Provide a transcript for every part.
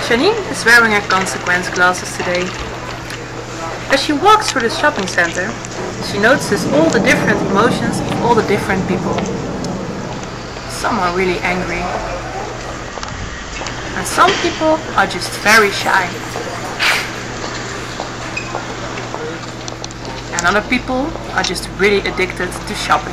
Janine is wearing her consequence glasses today. As she walks through the shopping center, she notices all the different emotions of all the different people. Some are really angry. And some people are just very shy. And other people are just really addicted to shopping.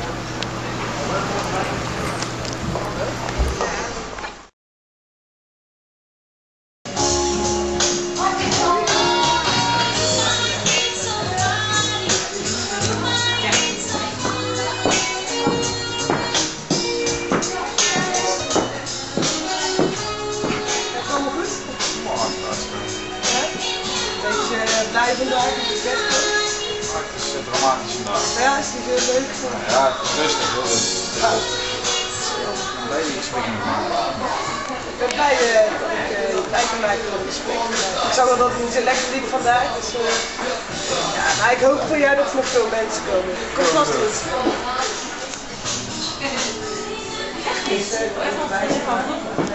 Blij vandaag op de weg. Het is een dramatische dag. Ja, is die heel leuk? Ja, het is rustig, heel rustig. Ik ben blij dat ik tijd kan maken voor het gesprek. Ik zag wel dat het niet zo lekker liep vandaag. Dus, ja, maar ik hoop voor jou dat er nog veel mensen komen. Komt vast goed. Echt niet.